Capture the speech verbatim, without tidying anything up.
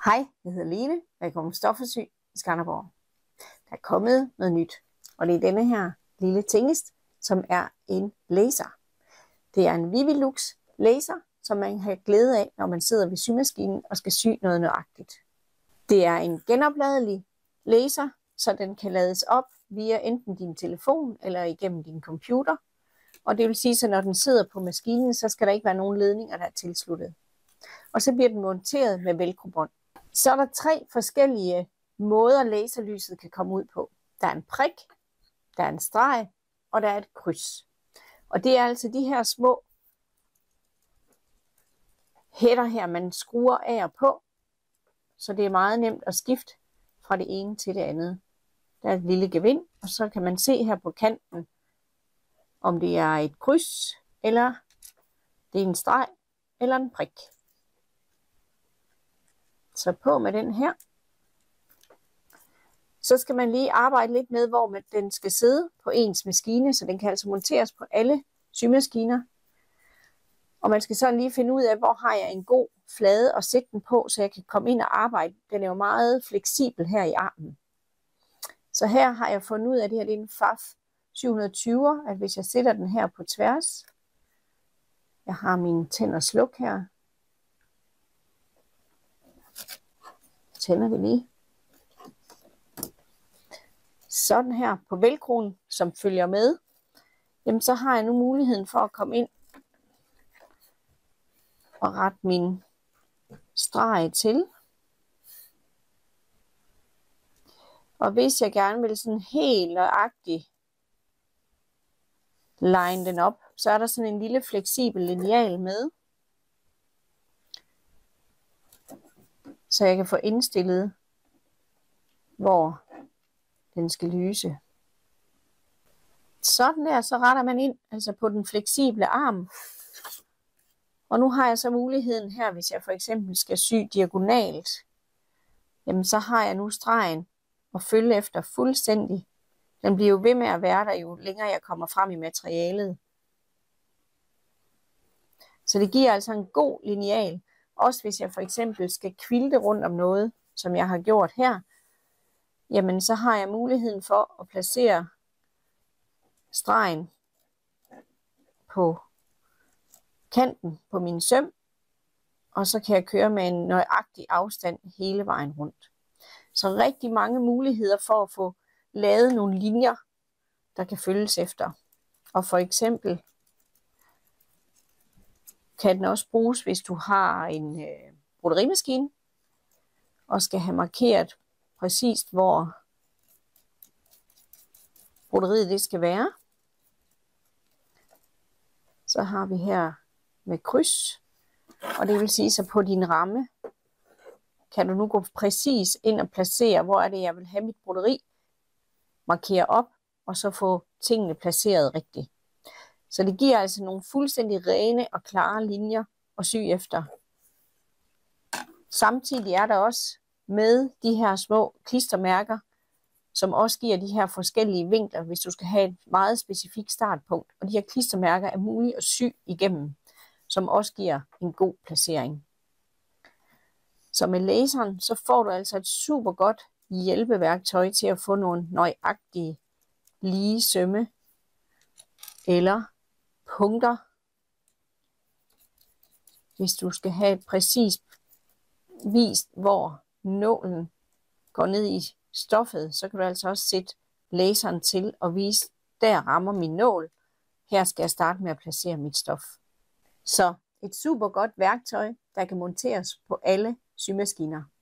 Hej, jeg hedder Line, og jeg kommer fra Stofforsøg i Skanderborg. Der er kommet noget nyt, og det er denne her lille tingest, som er en laser. Det er en Vivilux laser, som man har glæde af, når man sidder ved symaskinen og skal sy noget nøjagtigt. Det er en genopladelig laser, så den kan lades op via enten din telefon eller igennem din computer. Og det vil sige, at når den sidder på maskinen, så skal der ikke være nogen ledninger, der er tilsluttet. Og så bliver den monteret med velcro-bånd. Så er der tre forskellige måder, laserlyset kan komme ud på. Der er en prik, der er en streg, og der er et kryds. Og det er altså de her små hætter her, man skruer af og på. Så det er meget nemt at skifte fra det ene til det andet. Der er et lille gevind, og så kan man se her på kanten, om det er et kryds, eller det er en streg, eller en prik. Så på med den her. Så skal man lige arbejde lidt med, hvor den skal sidde på ens maskine, så den kan altså monteres på alle symaskiner. Og man skal så lige finde ud af, hvor har jeg en god flade at sætte den på, så jeg kan komme ind og arbejde. Den er jo meget fleksibel her i armen. Så her har jeg fundet ud af, at det her det er en F A F syv tyve, at hvis jeg sætter den her på tværs, jeg har min tænd og sluk her, tænder vi lige. Sådan her på velcroen, som følger med, jamen så har jeg nu muligheden for at komme ind og rette min streg til. Og hvis jeg gerne vil sådan helt nøjagtigt line den op, så er der sådan en lille fleksibel lineal med. Så jeg kan få indstillet, hvor den skal lyse. Sådan der, så retter man ind altså på den fleksible arm. Og nu har jeg så muligheden her, hvis jeg for eksempel skal sy diagonalt, jamen så har jeg nu stregen og følge efter fuldstændig. Den bliver jo ved med at være der, jo længere jeg kommer frem i materialet. Så det giver altså en god lineal. Også hvis jeg for eksempel skal kvilte rundt om noget, som jeg har gjort her, jamen så har jeg muligheden for at placere stregen på kanten på min søm, og så kan jeg køre med en nøjagtig afstand hele vejen rundt. Så rigtig mange muligheder for at få lavet nogle linjer, der kan følges efter. Og for eksempel kan den også bruges, hvis du har en øh, broderimaskine, og skal have markeret præcist, hvor broderiet det skal være. Så har vi her med kryds, og det vil sige, så på din ramme kan du nu gå præcis ind og placere, hvor er det, jeg vil have mit broderi, markere op, og så få tingene placeret rigtigt. Så det giver altså nogle fuldstændig rene og klare linjer at sy efter. Samtidig er der også med de her små klistermærker, som også giver de her forskellige vinkler, hvis du skal have et meget specifikt startpunkt. Og de her klistermærker er mulige at sy igennem, som også giver en god placering. Så med laseren, så får du altså et super godt hjælpeværktøj til at få nogle nøjagtige lige sømme eller punkter, hvis du skal have præcist vist, hvor nålen går ned i stoffet, så kan du altså også sætte laseren til og vise, der rammer min nål. Her skal jeg starte med at placere mit stof. Så et super godt værktøj, der kan monteres på alle symaskiner.